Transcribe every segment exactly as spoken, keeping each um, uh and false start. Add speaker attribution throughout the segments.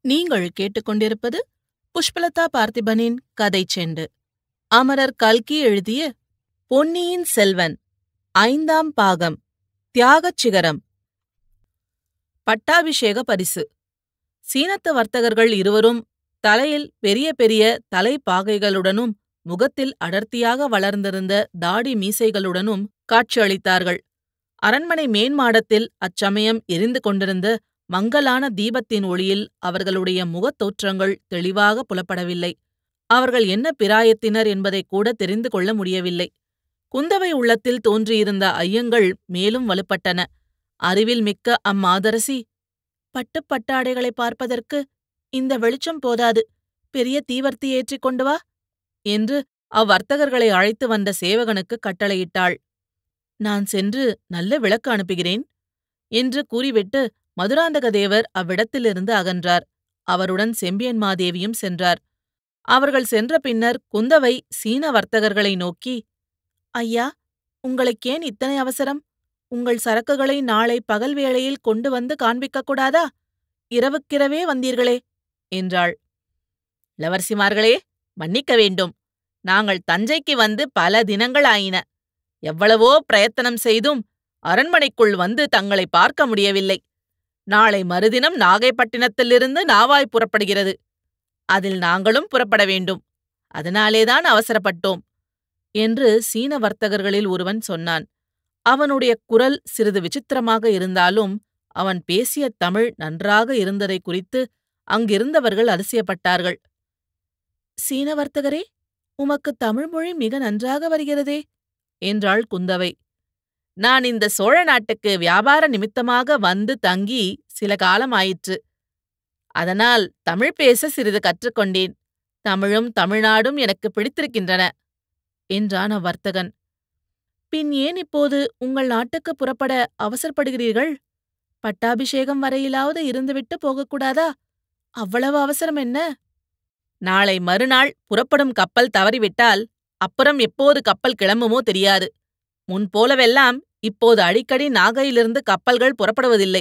Speaker 1: நீங்கள் கேட்டுக்கொண்டிருப்பது புஷ்பலதா பார்த்திபனின் கதை செண்டு. அமரர் கல்கி எழுதிய பொன்னியின் செல்வன் ஐந்தாம் பாகம் தியாகச் சிகரம். பட்டாபிஷேக பரிசு. சீனத்து வர்த்தகர்கள் இருவரும் தலையில் பெரிய பெரிய தலைப்பாகைகளுடனும் முகத்தில் அடர்த்தியாக வளர்ந்திருந்த தாடி மீசைகளுடனும் காட்சியளித்தார்கள். அரண்மனை மேன்மாடத்தில் அச்சமயம் எரிந்து கொண்டிருந்த மங்கலான தீபத்தின் ஒளியில் அவர்களுடைய முகத் தோற்றங்கள் தெளிவாக புலப்படவில்லை. அவர்கள் என்ன பிராயத்தினர் என்பதைக் கூட தெரிந்து கொள்ள முடியவில்லை. குந்தவை உள்ளத்தில் தோன்றியிருந்த ஐயங்கள் மேலும் வலுப்பட்டன. அறிவில் மிக்க அம்மாதரசி, பட்டுப் பட்டாடைகளை பார்ப்பதற்கு இந்த வெளிச்சம் போதாது, பெரிய தீவர்த்தி ஏற்றிக் கொண்டு வா என்று அவ்வர்த்தகர்களை அழைத்து வந்த சேவகனுக்கு கட்டளையிட்டாள். நான் சென்று நல்ல விளக்கு அனுப்புகிறேன் என்று கூறிவிட்டு மதுராந்தகதேவர் அவ்விடத்திலிருந்து அகன்றார். அவருடன் செம்பியன்மாதேவியும் சென்றார். அவர்கள் சென்ற பின்னர் குந்தவை சீன வர்த்தகர்களை நோக்கி, ஐயா, உங்களுக்கேன் இத்தனை அவசரம்? உங்கள் சரக்குகளை நாளை பகல் வேளையில் கொண்டு வந்து காண்பிக்கக்கூடாதா? இரவுக்கிரவே வந்தீர்களே என்றாள். இளவரசிமார்களே, மன்னிக்க வேண்டும். நாங்கள் தஞ்சைக்கு வந்து பல தினங்கள் ஆயின. எவ்வளவோ பிரயத்தனம் செய்தும் அரண்மனைக்குள் வந்து தங்களை பார்க்க முடியவில்லை. நாளை மறுதினம் நாகைப்பட்டினத்திலிருந்து நாவாய் புறப்படுகிறது. அதில் நாங்களும் புறப்பட வேண்டும். அதனாலேதான் அவசரப்பட்டோம் என்று சீன வர்த்தகர்களில் ஒருவன் சொன்னான். அவனுடைய குரல் சிறிது விசித்திரமாக இருந்தாலும் அவன் பேசிய தமிழ் நன்றாக இருந்ததை குறித்து அங்கிருந்தவர்கள் அதிசயப்பட்டார்கள். சீன வர்த்தகரே, உமக்கு தமிழ்மொழி மிக நன்றாக வருகிறதே என்றாள் குந்தவை. நான் இந்த சோழ நாட்டுக்கு வியாபார நிமித்தமாக வந்து தங்கி சில காலமாயிற்று. அதனால் தமிழ் பேச சிறிது கற்றுக்கொண்டேன். தமிழும் தமிழ்நாடும் எனக்கு பிடித்திருக்கின்றன என்றான் அவ்வர்த்தகன். பின் ஏன் இப்போது உங்கள் நாட்டுக்கு புறப்பட அவசரப்படுகிறீர்கள்? பட்டாபிஷேகம் வரையிலாவது இருந்துவிட்டு போகக்கூடாதா? அவ்வளவு அவசரம் என்ன? நாளை மறுநாள் புறப்படும் கப்பல் தவறிவிட்டால் அப்புறம் எப்போது கப்பல் கிளம்புமோ தெரியாது. முன்போலவெல்லாம் இப்போது அடிக்கடி நாகையிலிருந்து கப்பல்கள் புறப்படுவதில்லை.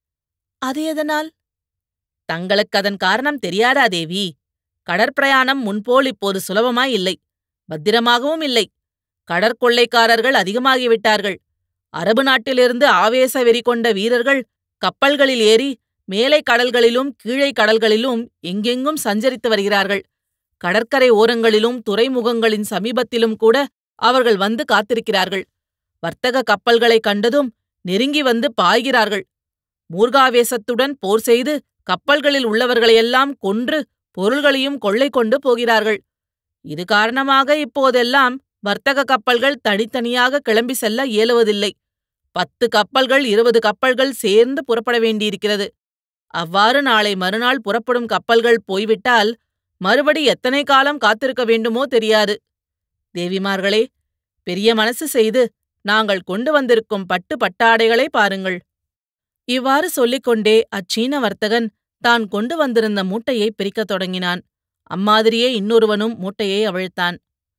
Speaker 1: அது எதனால்? தங்களுக்கு அதன் காரணம் தெரியாதா தேவி? கடற்பிரயாணம் முன்போல் இப்போது சுலபமாயில்லை, பத்திரமாகவும் இல்லை. கடற்கொள்ளைக்காரர்கள் அதிகமாகிவிட்டார்கள். அரபு நாட்டிலிருந்து ஆவேச வெறி கொண்ட வீரர்கள் கப்பல்களில் ஏறி மேலை கடல்களிலும் கீழே கடல்களிலும் எங்கெங்கும் சஞ்சரித்து வருகிறார்கள். கடற்கரை ஓரங்களிலும் துறைமுகங்களின் சமீபத்திலும் கூட அவர்கள் வந்து காத்திருக்கிறார்கள். வர்த்தக கப்பல்களைக் கண்டதும் நெருங்கி வந்து பாய்கிறார்கள். மூர்காவேசத்துடன் போர் செய்து கப்பல்களில் உள்ளவர்களையெல்லாம் கொன்று பொருள்களையும் கொள்ளை கொண்டு போகிறார்கள். இது காரணமாக இப்போதெல்லாம் வர்த்தக கப்பல்கள் தனித்தனியாக கிளம்பி செல்ல இயலுவதில்லை. பத்து கப்பல்கள் இருபது கப்பல்கள் சேர்ந்து புறப்பட வேண்டியிருக்கிறது. அவ்வாறு நாளை மறுநாள் புறப்படும் கப்பல்கள் போய்விட்டால் மறுபடி எத்தனை காலம் காத்திருக்க வேண்டுமோ தெரியாது. தேவிமார்களே, பெரிய மனசு செய்து நாங்கள் கொண்டு வந்திருக்கும் பட்டு பட்டாடைகளை பாருங்கள். இவ்வாறு சொல்லிக்கொண்டே அச்சீன வர்த்தகன் தான் கொண்டு வந்திருந்த மூட்டையை பிரிக்கத் தொடங்கினான். அம்மாதிரியே இன்னொருவனும் மூட்டையை அவிழ்த்தான்.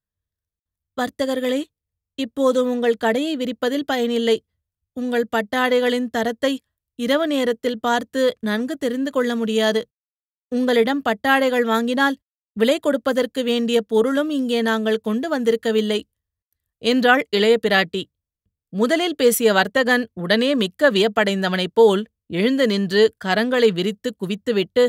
Speaker 1: வர்த்தகர்களே, இப்போது உங்கள் கடையை விரிப்பதில் பயனில்லை. உங்கள் பட்டாடைகளின் தரத்தை இரவு நேரத்தில் பார்த்து நன்கு தெரிந்து கொள்ள முடியாது. உங்களிடம் பட்டாடைகள் வாங்கினால் விலை கொடுப்பதற்கு வேண்டிய பொருளும் இங்கே நாங்கள் கொண்டு வந்திருக்கவில்லை என்றாள் இளைய பிராட்டி. முதலில் பேசிய வர்த்தகன் உடனே மிக்க வியப்படைந்தவனைப் போல் எழுந்து நின்று கரங்களை விரித்து குவித்துவிட்டு,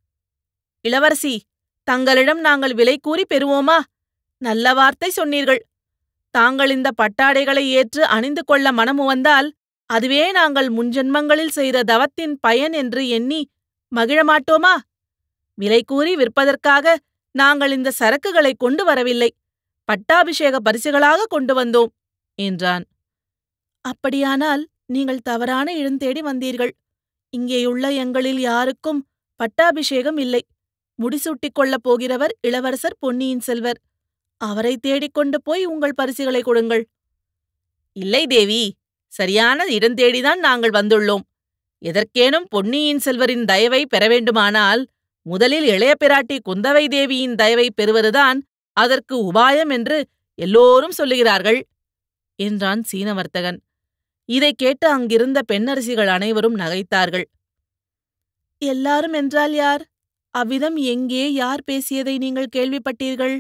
Speaker 1: இளவரசி, தங்களிடம் நாங்கள் விலை கூறி பெறுவோமா? நல்ல வார்த்தை சொன்னீர்கள். தாங்கள் இந்த பட்டாடைகளை ஏற்று அணிந்து கொள்ள மனமு வந்தால் அதுவே நாங்கள் முன்ஜென்மங்களில் செய்த தவத்தின் பயன் என்று எண்ணி மகிழமாட்டோமா? விலை கூறி விற்பதற்காக நாங்கள் இந்த சரக்குகளை கொண்டு வரவில்லை, பட்டாபிஷேக பரிசுகளாக கொண்டு வந்தோம் என்றான். அப்படியானால் நீங்கள் தவறான இடந்தேடி வந்தீர்கள். இங்கேயுள்ள எங்களில் யாருக்கும் பட்டாபிஷேகம் இல்லை. முடிசூட்டிக் கொள்ளப் போகிறவர் இளவரசர் பொன்னியின் செல்வர். அவரை தேடிக்கொண்டு போய் உங்கள் பரிசுகளை கொடுங்கள். இல்லை தேவி, சரியான இடந்தேடிதான் நாங்கள் வந்துள்ளோம். எதற்கேனும் பொன்னியின் செல்வரின் தயவை பெற வேண்டுமானால் முதலில் இளைய பிராட்டி குந்தவை தேவியின் தயவை பெறுவதுதான் அதற்கு உபாயம் என்று எல்லோரும் சொல்லுகிறார்கள் என்றான் சீனவர்த்தகன். இதைக் கேட்டு அங்கிருந்த பெண்ணரசிகள் அனைவரும் நகைத்தார்கள். எல்லாரும் என்றால் யார்? அவ்விதம் எங்கே யார் பேசியதை நீங்கள் கேள்விப்பட்டீர்கள்?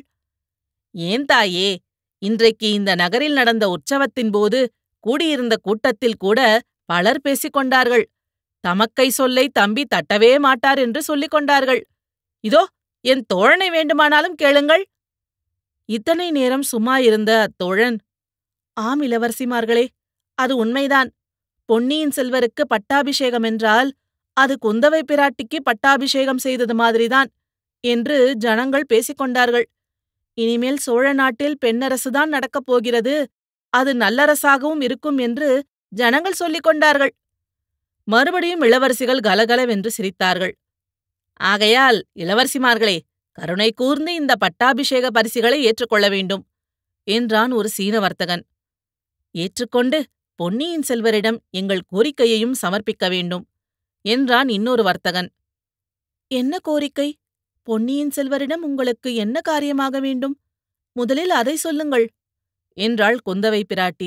Speaker 1: ஏன் தாயே, இன்றைக்கு இந்த நகரில் நடந்த உற்சவத்தின் போது கூடியிருந்த கூட்டத்தில் கூட பலர் பேசிக் கொண்டார்கள். தமக்கை சொல்லை தம்பி தட்டவே மாட்டார் என்று சொல்லிக் கொண்டார்கள். இதோ என் தோழனை வேண்டுமானாலும் கேளுங்கள். இத்தனை நேரம் சும்மா இருந்த அத்தோழன், ஆம் இளவரசிமார்களே, அது உண்மைதான். பொன்னியின் செல்வருக்கு பட்டாபிஷேகம் என்றால் அது குந்தவை பிராட்டிக்கு பட்டாபிஷேகம் செய்தது மாதிரிதான் என்று ஜனங்கள் பேசிக் கொண்டார்கள். இனிமேல் சோழ நாட்டில் பெண்ணரசுதான் நடக்கப் போகிறது, அது நல்லரசாகவும் இருக்கும் என்று ஜனங்கள் சொல்லிக் கொண்டார்கள். மறுபடியும் இளவரசிகள் கலகலவென்று சிரித்தார்கள். ஆகையால் இளவரசிமார்களே, கருணை கூர்ந்து இந்த பட்டாபிஷேக பரிசுகளை ஏற்றுக்கொள்ள வேண்டும் என்றான் ஒரு சீன வர்த்தகன். ஏற்றுக்கொண்டு பொன்னியின் செல்வரிடம் எங்கள் கோரிக்கையையும் சமர்ப்பிக்க வேண்டும் என்றான் இன்னொரு வர்த்தகன். என்ன கோரிக்கை? பொன்னியின் செல்வரிடம் உங்களுக்கு என்ன காரியமாக வேண்டும்? முதலில் அதை சொல்லுங்கள் என்றாள் குந்தவை பிராட்டி.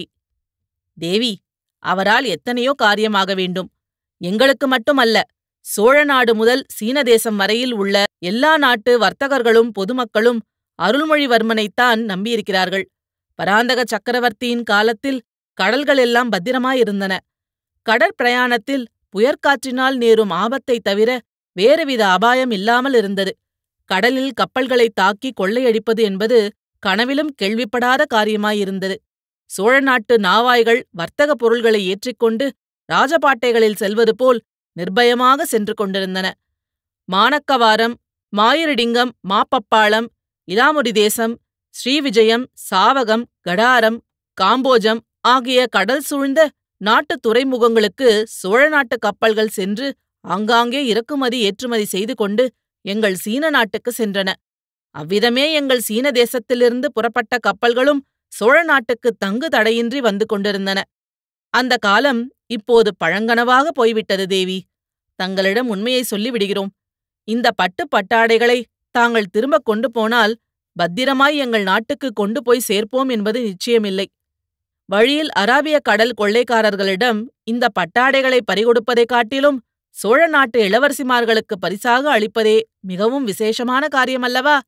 Speaker 1: தேவி, அவரால் எத்தனையோ காரியமாக வேண்டும். எங்களுக்கு மட்டுமல்ல, சோழ நாடு முதல் சீன தேசம் வரையில் உள்ள எல்லா நாட்டு வர்த்தகர்களும் பொதுமக்களும் அருள்மொழிவர்மனைத்தான் நம்பியிருக்கிறார்கள். பராந்தக சக்கரவர்த்தியின் காலத்தில் கடல்கள் எல்லாம் பத்திரமாயிருந்தன. கடற்பிரயாணத்தில் புயற்காற்றினால் நேரும் ஆபத்தைத் தவிர வேறுவித அபாயம் இல்லாமல் இருந்தது. கடலில் கப்பல்களை தாக்கி கொள்ளையடிப்பது என்பது கனவிலும் கேள்விப்படாத காரியமாயிருந்தது. சோழ நாட்டு நாவாய்கள் வர்த்தக பொருள்களை ஏற்றிக்கொண்டு ராஜபாட்டைகளில் செல்வது போல் நிர்பயமாக சென்று கொண்டிருந்தன. மானக்கவாரம், மாயிரடிங்கம், மாப்பப்பாளம், இலாமுடி தேசம், ஸ்ரீவிஜயம், சாவகம், கடாரம், காம்போஜம் ஆகிய கடல் சூழ்ந்த நாட்டுத் துறைமுகங்களுக்கு சோழ நாட்டு கப்பல்கள் சென்று ஆங்காங்கே இறக்குமதி ஏற்றுமதி செய்து கொண்டு எங்கள் சீன நாட்டுக்கு சென்றன. அவ்விதமே எங்கள் சீன தேசத்திலிருந்து புறப்பட்ட கப்பல்களும் சோழ நாட்டுக்கு தங்கு தடையின்றி வந்து கொண்டிருந்தன. அந்த காலம் இப்போது பழங்கனவாக போய்விட்டது தேவி. தங்களிடம் உண்மையை சொல்லிவிடுகிறோம். இந்த பட்டு பட்டாடைகளை தாங்கள் திரும்பக் கொண்டு போனால் பத்திரமாய் எங்கள் நாட்டுக்கு கொண்டு போய் சேர்ப்போம் என்பது நிச்சயமில்லை. வழியில் அராபிய கடல் கொள்ளைக்காரர்களிடம் இந்த பட்டாடைகளை பறிகொடுப்பதைக் காட்டிலும் சோழ நாட்டு இளவரசிமார்களுக்கு பரிசாக அளிப்பதே மிகவும் விசேஷமான காரியமல்லவா?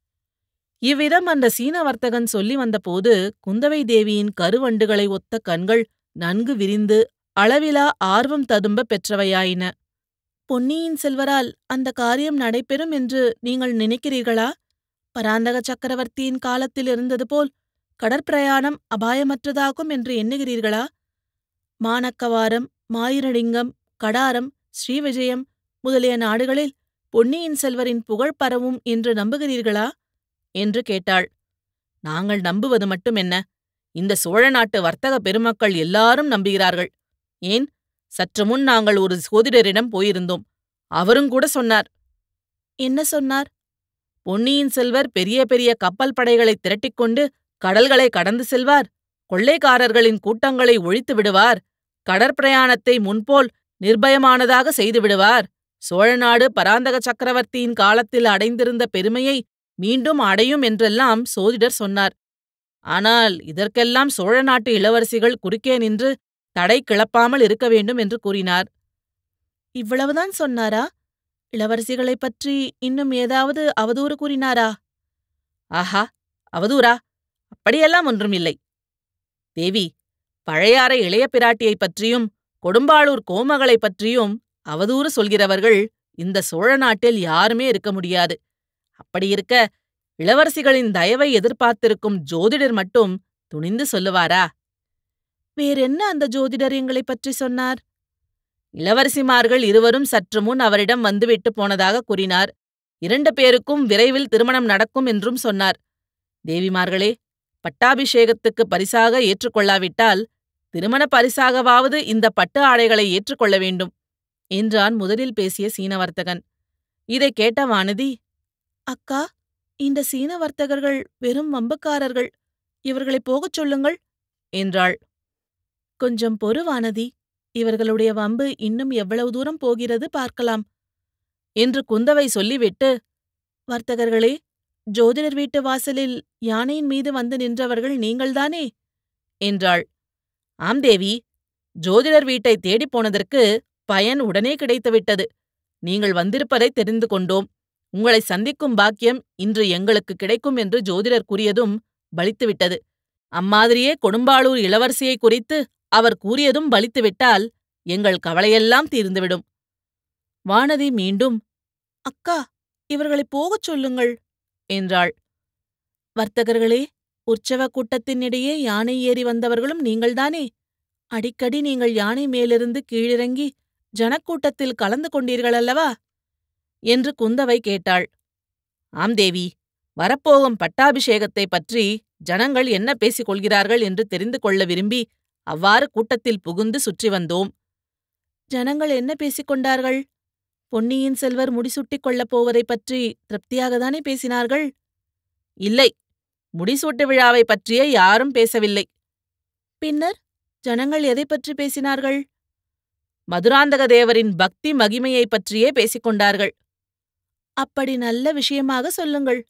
Speaker 1: இவ்விதம் அந்த சீன வர்த்தகன் சொல்லி வந்தபோது குந்தவை தேவியின் கருவண்டுகளை ஒத்த கண்கள் நன்கு விரிந்து அளவிலா ஆர்வம் ததும்ப பெற்றவையாயின. பொன்னியின் செல்வரால் அந்த காரியம் நடைபெறும் என்று நீங்கள் நினைக்கிறீர்களா? பராந்தக சக்கரவர்த்தியின் காலத்தில் இருந்தது போல் கடற்பிரயாணம் அபாயமற்றதாகும் என்று எண்ணுகிறீர்களா? மானக்கவாரம், மாயிரடிங்கம், கடாரம், ஸ்ரீவிஜயம் முதலிய நாடுகளில் பொன்னியின் செல்வரின் புகழ் பரவும் என்று நம்புகிறீர்களா என்று கேட்டாள். நாங்கள் நம்புவது மட்டுமென்ன, இந்த சோழ நாட்டு வர்த்தக பெருமக்கள் எல்லாரும் நம்புகிறார்கள். ஏன், சற்று முன் நாங்கள் ஒரு சோதிடரிடம் போயிருந்தோம். அவருங்கூட சொன்னார். என்ன சொன்னார்? பொன்னியின் செல்வர் பெரிய பெரிய கப்பல் படைகளை திரட்டிக்கொண்டு கடல்களை கடந்து செல்வார், கொள்ளைக்காரர்களின் கூட்டங்களை ஒழித்து விடுவார், கடற்பிரயாணத்தை முன்போல் நிர்பயமானதாக செய்து விடுவார், சோழநாடு பராந்தக சக்கரவர்த்தியின் காலத்தில் அடைந்திருந்த பெருமையை மீண்டும் அடையும் என்றெல்லாம் சோதிடர் சொன்னார். ஆனால் இதற்கெல்லாம் சோழ நாட்டு இளவரசிகள் குறுக்கே நின்று தடை கிளப்பாமல் இருக்க வேண்டும் என்று கூறினார். இவ்வளவுதான் சொன்னாரா? இளவரசிகளைப் பற்றி இன்னும் ஏதாவது அவதூறு கூறினாரா? ஆஹா, அவதூறா? அப்படியெல்லாம் ஒன்றுமில்லை தேவி. பழையாறை இளைய பிராட்டியைப் பற்றியும் கொடும்பாளூர் கோமகளைப் பற்றியும் அவதூறு சொல்கிறவர்கள் இந்த சோழ நாட்டில் யாருமே இருக்க முடியாது. அப்படியிருக்க இளவரசிகளின் தயவை எதிர்பார்த்திருக்கும் ஜோதிடர் மட்டும் துணிந்து சொல்லுவாரா? வேறென்ன அந்த ஜோதிடர் எங்களைப் பற்றி சொன்னார்? இளவரசிமார்கள் இருவரும் சற்று முன் அவரிடம் வந்துவிட்டு போனதாக கூறினார். இரண்டு பேருக்கும் விரைவில் திருமணம் நடக்கும் என்றும் சொன்னார். தேவிமார்களே, பட்டாபிஷேகத்துக்கு பரிசாக ஏற்றுக்கொள்ளாவிட்டால் திருமண பரிசாகவாவது இந்த பட்டு ஆடைகளை ஏற்றுக்கொள்ள வேண்டும் என்றான் முதலில் பேசிய சீனவர்த்தகன். இதைக் கேட்ட வானதி, அக்கா, இந்த சீன வர்த்தகர்கள் வெறும் வம்புக்காரர்கள், இவர்களை போகச் சொல்லுங்கள் என்றாள். கொஞ்சம் பொறு வானதி, இவர்களுடைய வம்பு இன்னும் எவ்வளவு தூரம் போகிறது பார்க்கலாம் என்று குந்தவை சொல்லிவிட்டு, வர்த்தகர்களே, ஜோதிடர் வீட்டு வாசலில் யானையின் மீது வந்து நின்றவர்கள் நீங்கள்தானே என்றாள். ஆம் தேவி, ஜோதிடர் வீட்டை தேடிப் போனதற்கு பயன் உடனே கிடைத்துவிட்டது. நீங்கள் வந்திருப்பதை தெரிந்து கொண்டோம். உங்களை சந்திக்கும் பாக்கியம் இன்று எங்களுக்கு கிடைக்கும் என்று ஜோதிடர் கூறியதும் பலித்துவிட்டது. அம்மாதிரியே கொடும்பாளூர் இளவரசியை குறித்து அவர் கூறியதும் பலித்துவிட்டால் எங்கள் கவலையெல்லாம் தீர்ந்துவிடும். வானதி மீண்டும், அக்கா, இவர்களை போகச் சொல்லுங்கள் என்றாள். வர்த்தகர்களே, உற்சவ கூட்டத்தின் இடையே யானை ஏறி வந்தவர்களும் நீங்கள்தானே? அடிக்கடி நீங்கள் யானை மேலிருந்து கீழிறங்கி ஜனக்கூட்டத்தில் கலந்து கொண்டீர்களல்லவா என்று குந்தவை கேட்டாள். ஆம் தேவி, வரப்போகும் பட்டாபிஷேகத்தைப் பற்றி ஜனங்கள் என்ன பேசிக் கொள்கிறார்கள் என்று தெரிந்து கொள்ள விரும்பி அவ்வாறு கூட்டத்தில் புகுந்து சுற்றி வந்தோம். ஜனங்கள் என்ன பேசிக் கொண்டார்கள்? பொன்னியின் செல்வர் முடிசூட்டிக் கொள்ளப் போவதைப் பற்றி திருப்தியாகத்தானே பேசினார்கள்? இல்லை, முடிசூட்டு விழாவை பற்றியே யாரும் பேசவில்லை. பின்னர் ஜனங்கள் எதைப் பற்றி பேசினார்கள்? மதுராந்தக தேவரின் பக்தி மகிமையைப் பற்றியே பேசிக் கொண்டார்கள். அப்படி நல்ல விஷயமாக சொல்லுங்கள்.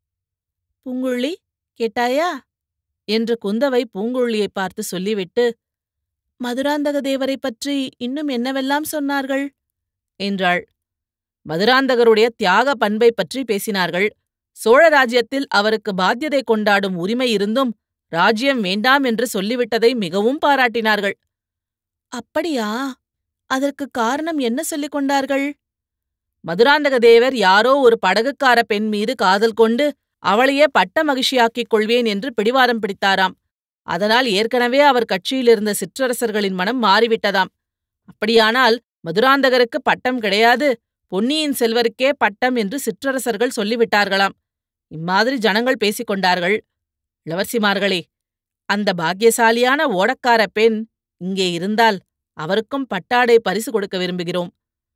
Speaker 1: பூங்குழலி, கேட்டாயா என்று குந்தவை பூங்குழலியை பார்த்து சொல்லிவிட்டு, மதுராந்தக தேவரைப் பற்றி இன்னும் என்னவெல்லாம் சொன்னார்கள் என்றாள். மதுராந்தகருடைய தியாக பண்பை பற்றி பேசினார்கள். சோழ ராஜ்யத்தில் அவருக்கு பாத்தியதை கொண்டாடும் உரிமை இருந்தும் ராஜ்யம் வேண்டாம் என்று சொல்லிவிட்டதை மிகவும் பாராட்டினார்கள். அப்படியா? அதற்கு காரணம் என்ன சொல்லிக் கொண்டார்கள்? மதுராந்தக தேவர் யாரோ ஒரு படகுக்கார பெண் மீது காதல் கொண்டு அவளையே பட்ட மகிழ்ச்சியாக்கிக் கொள்வேன் என்று பிடிவாதம் பிடித்தாராம். அதனால் ஏற்கனவே அவர் கட்சியிலிருந்த சிற்றரசர்களின் மனம் மாறிவிட்டதாம். அப்படியானால் மதுராந்தகருக்கு பட்டம் கிடையாது, பொன்னியின் செல்வருக்கே பட்டம் என்று சிற்றரசர்கள் சொல்லிவிட்டார்களாம். இம்மாதிரி ஜனங்கள் பேசிக் கொண்டார்கள். இளவரசிமார்களே, அந்த பாக்கியசாலியான ஓடக்கார பெண் இங்கே இருந்தால் அவருக்கும் பட்டாடை பரிசு கொடுக்க விரும்புகிறோம்.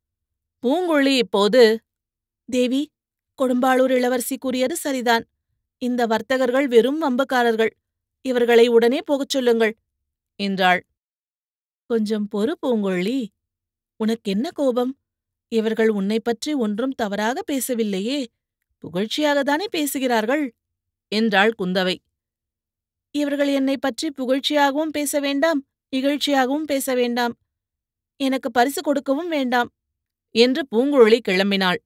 Speaker 1: பூங்குழலி இப்போது, தேவி, கொடும்பாளூர் இளவரசி கூறியது சரிதான். இந்த வர்த்தகர்கள் வெறும் வம்புக்காரர்கள். இவர்களை உடனே போகச் சொல்லுங்கள் என்றாள். கொஞ்சம் பொறு பூங்குழலி. உனக்கென்ன கோபம்? இவர்கள் உன்னை பற்றி ஒன்றும் தவறாக பேசவில்லையே, புகழ்ச்சியாகத்தானே பேசுகிறார்கள் என்றாள் குந்தவை. இவர்கள் என்னை பற்றி புகழ்ச்சியாகவும் பேச வேண்டாம், இகழ்ச்சியாகவும் பேச வேண்டாம். எனக்கு பரிசு கொடுக்கவும் வேண்டாம் என்று பூங்குழலி கிளம்பினாள்.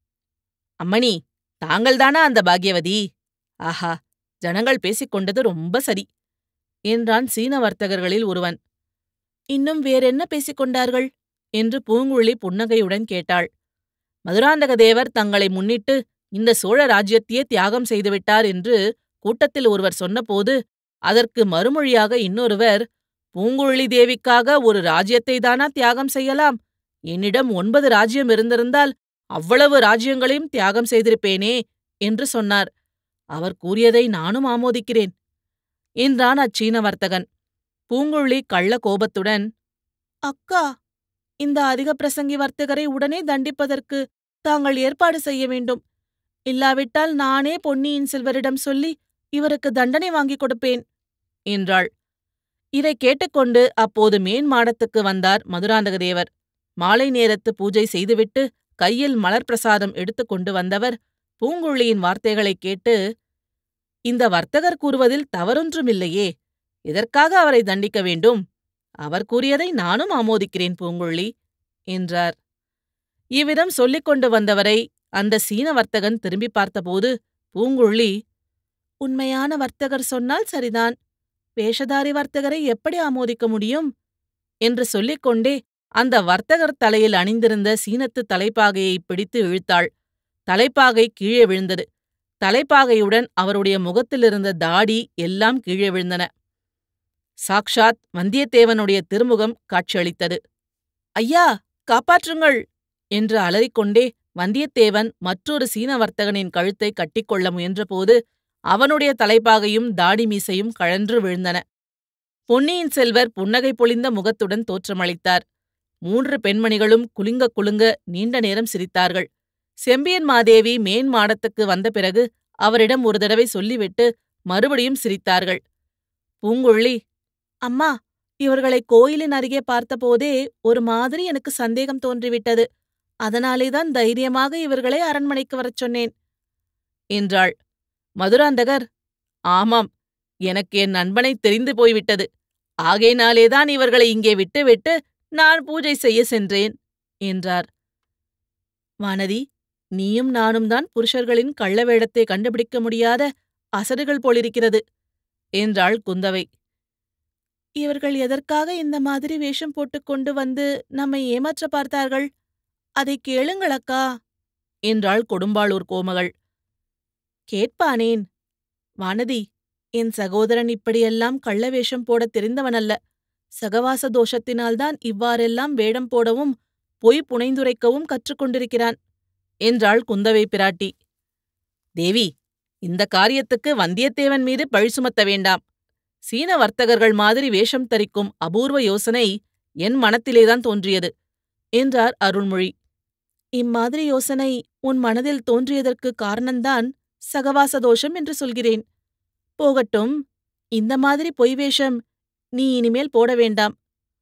Speaker 1: அம்மணி, தாங்கள்தானா அந்த பாக்யவதி? ஆஹா, ஜனங்கள் பேசிக் கொண்டது ரொம்ப சரி என்றான் சீன வர்த்தகர்களில் ஒருவன். இன்னும் வேறென்ன பேசிக் கொண்டார்கள் என்று பூங்குழலி புன்னகையுடன் கேட்டாள். மதுராந்தக தேவர் தங்களை முன்னிட்டு இந்த சோழ ராஜ்யத்தையே தியாகம் செய்துவிட்டார் என்று கூட்டத்தில் ஒருவர் சொன்னபோது அதற்கு மறுமொழியாக இன்னொருவர், பூங்குழலி தேவிக்காக ஒரு ராஜ்யத்தை தானா தியாகம் செய்யலாம்? என்னிடம் ஒன்பது ராஜ்யம் இருந்திருந்தால் அவ்வளவு ராஜ்யங்களையும் தியாகம் செய்திருப்பேனே என்று சொன்னார். அவர் கூறியதை நானும் ஆமோதிக்கிறேன் என்றான் அச்சீன வர்த்தகன். பூங்குழலி கள்ள கோபத்துடன், அக்கா, இந்த அதிக பிரசங்கி வர்த்தகரை உடனே தண்டிப்பதற்கு தாங்கள் ஏற்பாடு செய்ய வேண்டும். இல்லாவிட்டால் நானே பொன்னியின் செல்வரிடம் சொல்லி இவருக்கு தண்டனை வாங்கிக் கொடுப்பேன் என்றாள். இதை கேட்டுக்கொண்டு அப்போது மேன் மாடத்துக்கு வந்தார் மதுராந்தகதேவர். மாலை நேரத்து பூஜை செய்துவிட்டு கையில் மலர் பிரசாதம் எடுத்துக்கொண்டு வந்தவர் பூங்குழலியின் வார்த்தைகளைக் கேட்டு, இந்த வர்த்தகர் கூறுவதில் தவறொன்றுமில்லையே, எதற்காக அவரை தண்டிக்க வேண்டும்? அவர் கூறியதை நானும் ஆமோதிக்கிறேன் பூங்குழலி என்றார். இவ்விதம் சொல்லிக் கொண்டு வந்தவரை அந்த சீன வர்த்தகன் திரும்பி பார்த்தபோது பூங்குழலி, உண்மையான வர்த்தகர் சொன்னால் சரிதான், வேஷதாரி வர்த்தகரை எப்படி ஆமோதிக்க முடியும் என்று சொல்லிக்கொண்டே அந்த வர்த்தகர் தலையில் அணிந்திருந்த சீனத்து தலைப்பாகையை பிடித்து இழுத்தாள். தலைப்பாகை கீழே விழுந்தது. தலைப்பாகையுடன் அவருடைய முகத்திலிருந்த தாடி எல்லாம் கீழே விழுந்தன. சாக்ஷாத் வந்தியத்தேவனுடைய திருமுகம் காட்சியளித்தது. ஐயா, காப்பாற்றுங்கள் என்று அலறிக்கொண்டே வந்தியத்தேவன் மற்றொரு சீன வர்த்தகனின் கழுத்தை கட்டிக்கொள்ள முயன்றபோது அவனுடைய தலைப்பாகையும் தாடி மீசையும் கழன்று விழுந்தன. பொன்னியின் செல்வர் புன்னகை பொலிந்த முகத்துடன் தோற்றமளித்தார். மூன்று பெண்மணிகளும் குலுங்க குலுங்க நீண்ட நேரம் சிரித்தார்கள். செம்பியன் மாதேவி மேன் மாடத்துக்கு வந்த பிறகு அவரிடம் ஒரு தடவை சொல்லிவிட்டு மறுபடியும் சிரித்தார்கள். பூங்குழலி, அம்மா, இவர்களை கோயிலின் அருகே பார்த்தபோதே ஒரு மாதிரி எனக்கு சந்தேகம் தோன்றிவிட்டது. அதனாலேதான் தைரியமாக இவர்களை அரண்மனைக்கு வரச் சொன்னேன் என்றாள். மதுராந்தகர், ஆமாம், எனக்கு என் நண்பனை தெரிந்து போய்விட்டது. ஆகையினாலேதான் இவர்களை இங்கே விட்டுவிட்டு நான் பூஜை செய்ய சென்றேன் என்றார். வானதி, நீயும் நானும் தான் புருஷர்களின் கள்ள வேடத்தை கண்டுபிடிக்க முடியாத அசடுகள் போலிருக்கிறது என்றாள் குந்தவை. இவர்கள் எதற்காக இந்த மாதிரி வேஷம் போட்டுக்கொண்டு வந்து நம்மை ஏமாற்ற பார்த்தார்கள்? அதை கேளுங்கள் அக்கா என்றாள் கொடும்பாளூர் கோமகள். கேட்பானேன்? வானதி, என் சகோதரன் இப்படியெல்லாம் கள்ள வேஷம் போடத் தெரிந்தவனல்ல. சகவாச தோஷத்தினால்தான் இவ்வாறெல்லாம் வேடம் போடவும் பொய் புனைந்துரைக்கவும் கற்றுக்கொண்டிருக்கிறான் என்றாள் குந்தவை பிராட்டி. தேவி, இந்த காரியத்துக்கு வந்தியத்தேவன் மீது பழி சுமத்த வேண்டாம். சீன வர்த்தகர்கள் மாதிரி வேஷம் தரிக்கும் அபூர்வ யோசனை என் மனத்திலேதான் தோன்றியது என்றார் அருள்மொழி. இம்மாதிரி யோசனை உன் மனதில் தோன்றியதற்கு காரணம்தான் சகவாச தோஷம் என்று சொல்கிறேன். போகட்டும், இந்த மாதிரி பொய் வேஷம் நீ இனிமேல் போட வேண்டாம்.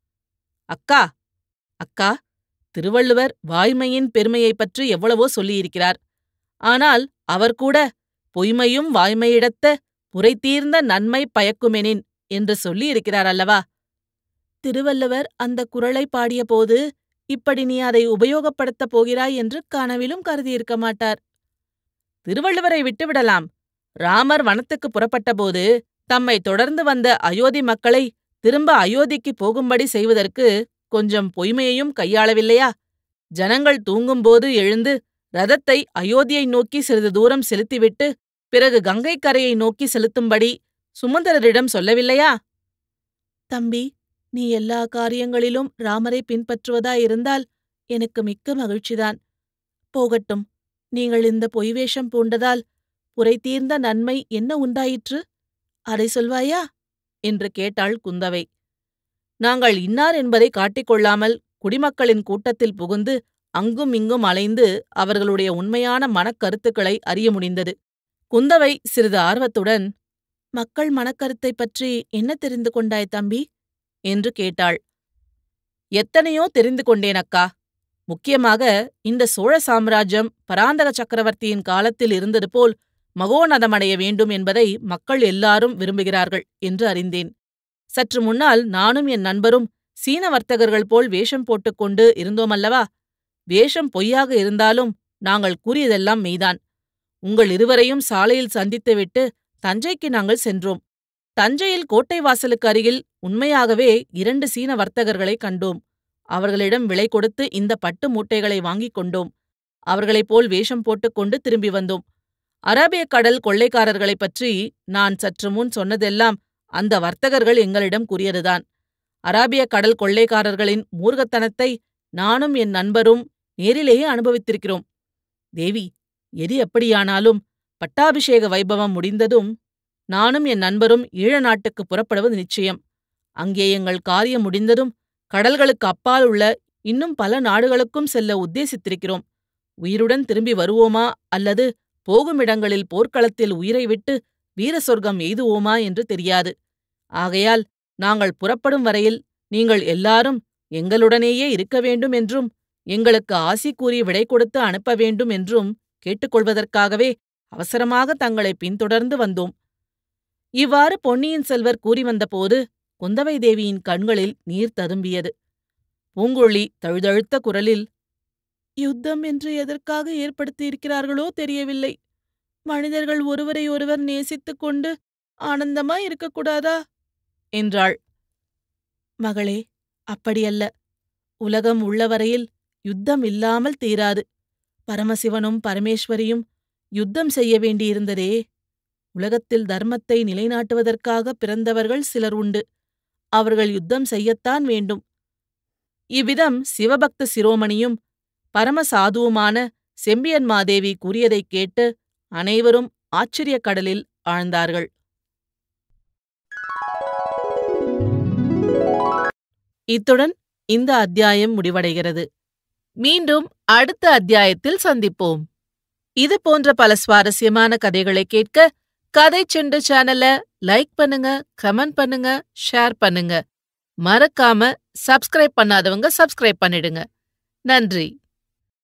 Speaker 1: அக்கா அக்கா திருவள்ளுவர் வாய்மையின் பெருமையைப் பற்றி எவ்வளவோ சொல்லியிருக்கிறார். ஆனால் அவர் கூட பொய்மையும் வாய்மையிடத்த புரைதீர்ந்த நன்மை பயக்குமெனின் என்று சொல்லியிருக்கிறார் அல்லவா? திருவள்ளுவர் அந்த குறளை பாடியபோது இப்படி நீ அதை உபயோகப்படுத்தப் போகிறாய் என்று கனவிலும் கருதியிருக்க மாட்டார். திருவள்ளுவரை விட்டுவிடலாம். ராமர் வனத்துக்கு புறப்பட்டபோது தம்மை தொடர்ந்து வந்த அயோத்தி மக்களை திரும்ப அயோத்திக்கு போகும்படி செய்வதற்கு கொஞ்சம் பொய்மையையும் கையாளவில்லையா? ஜனங்கள் தூங்கும்போது எழுந்து ரதத்தை அயோத்தியை நோக்கி சிறிது தூரம் செலுத்திவிட்டு பிறகு கங்கை கரையை நோக்கி செலுத்தும்படி சுமந்தரரிடம் சொல்லவில்லையா? தம்பி, நீ எல்லா காரியங்களிலும் ராமரை பின்பற்றுவதாயிருந்தால் எனக்கு மிக்க மகிழ்ச்சிதான். போகட்டும், நீங்கள் இந்த பொய்வேஷம் பூண்டதால் புரைதீர்ந்த நன்மை என்ன உண்டாயிற்று? அதை சொல்வாயா என்று கேட்டாள் குந்தவை. நாங்கள் இன்னார் என்பதை காட்டிக்கொள்ளாமல் குடிமக்களின் கூட்டத்தில் புகுந்து அங்கும் இங்கும் அலைந்து அவர்களுடைய உண்மையான மனக்கருத்துக்களை அறிய முடிந்தது. குந்தவை சிறிது ஆர்வத்துடன், மக்கள் மனக்கருத்தைப் பற்றி என்ன தெரிந்து கொண்டாய் தம்பி என்று கேட்டாள். எத்தனையோ தெரிந்து கொண்டேன் அக்கா. முக்கியமாக இந்த சோழ சாம்ராஜ்யம் பராந்தக சக்கரவர்த்தியின் காலத்தில் இருந்தது போல் மகோநதமடைய வேண்டும் என்பதை மக்கள் எல்லாரும் விரும்புகிறார்கள் என்று அறிந்தேன். சற்று முன்னால் நானும் என் நண்பரும் சீன வர்த்தகர்கள் போல் வேஷம் போட்டுக்கொண்டு இருந்தோமல்லவா? வேஷம் பொய்யாக இருந்தாலும் நாங்கள் கூறியதெல்லாம் மெய்தான். உங்கள் இருவரையும் சாலையில் சந்தித்துவிட்டு தஞ்சைக்கு நாங்கள் சென்றோம். தஞ்சையில் கோட்டை வாசலுக்கு அருகில் உண்மையாகவே இரண்டு சீன வர்த்தகர்களை கண்டோம். அவர்களிடம் விலை கொடுத்து இந்த பட்டு மூட்டைகளை வாங்கிக் கொண்டோம். அவர்களைப் போல் வேஷம் போட்டுக்கொண்டு திரும்பி வந்தோம். அரேபிய கடல் கொள்ளைக்காரர்களைப் பற்றி நான் சற்று முன் சொன்னதெல்லாம் அந்த வர்த்தகர்கள் எங்களிடம் கூறியதுதான். அரேபிய கடல் கொள்ளைக்காரர்களின் மூர்க்கத்தனத்தை நானும் என் நண்பரும் நேரிலேயே அனுபவித்திருக்கிறோம். தேவி, எது எப்படியானாலும் பட்டாபிஷேக வைபவம் முடிந்ததும் நானும் என் நண்பரும் ஈழ நாட்டுக்கு புறப்படுவது நிச்சயம். அங்கே எங்கள் காரியம் முடிந்ததும் கடல்களுக்கு அப்பால் உள்ள இன்னும் பல நாடுகளுக்கும் செல்ல உத்தேசித்திருக்கிறோம். உயிருடன் திரும்பி வருவோமா அல்லது போகுமிடங்களில் போர்க்களத்தில் உயிரை விட்டு வீர சொர்க்கம் எய்துவோமா என்று தெரியாது. ஆகையால் நாங்கள் புறப்படும் வரையில் நீங்கள் எல்லாரும் எங்களுடனேயே இருக்க வேண்டும் என்றும் எங்களுக்கு ஆசி கூறி விடை கொடுத்து அனுப்ப வேண்டும் என்றும் கேட்டுக்கொள்வதற்காகவே அவசரமாக தங்களை பின்தொடர்ந்து வந்தோம். இவ்வாறு பொன்னியின் செல்வர் கூறி வந்தபோது குந்தவை தேவியின் கண்களில் நீர் ததும்பியது. பூங்கொழி தழுதழுத்த குரலில், யுத்தம் என்று எதற்காக ஏற்படுத்தியிருக்கிறார்களோ தெரியவில்லை. மனிதர்கள் ஒருவரை ஒருவர் நேசித்துக் கொண்டு ஆனந்தமாய் இருக்கக்கூடாதா என்றாள். மகளே, அப்படியல்ல. உலகம் உள்ளவரையில் யுத்தம் இல்லாமல் தீராது. பரமசிவனும் பரமேஸ்வரியும் யுத்தம் செய்ய வேண்டியிருந்ததே. உலகத்தில் தர்மத்தை நிலைநாட்டுவதற்காக பிறந்தவர்கள் சிலர் உண்டு. அவர்கள் யுத்தம் செய்யத்தான் வேண்டும். இவ்விதம் சிவபக்த சிரோமணியும் பரமசாதுவுமான செம்பியன் மாதேவி கூறியதைக் கேட்டு அனைவரும் ஆச்சரியக் கடலில் ஆழ்ந்தார்கள். இத்துடன் இந்த அத்தியாயம் முடிவடைகிறது. மீண்டும் அடுத்த அத்தியாயத்தில் சந்திப்போம். இது போன்ற பல சுவாரஸ்யமான கதைகளை கேட்க கதை செண்டு சேனல லைக் பண்ணுங்க, கமெண்ட் பண்ணுங்க, ஷேர் பண்ணுங்க. மறக்காம சப்ஸ்கிரைப் பண்ணாதவங்க சப்ஸ்கிரைப் பண்ணிடுங்க. நன்றி.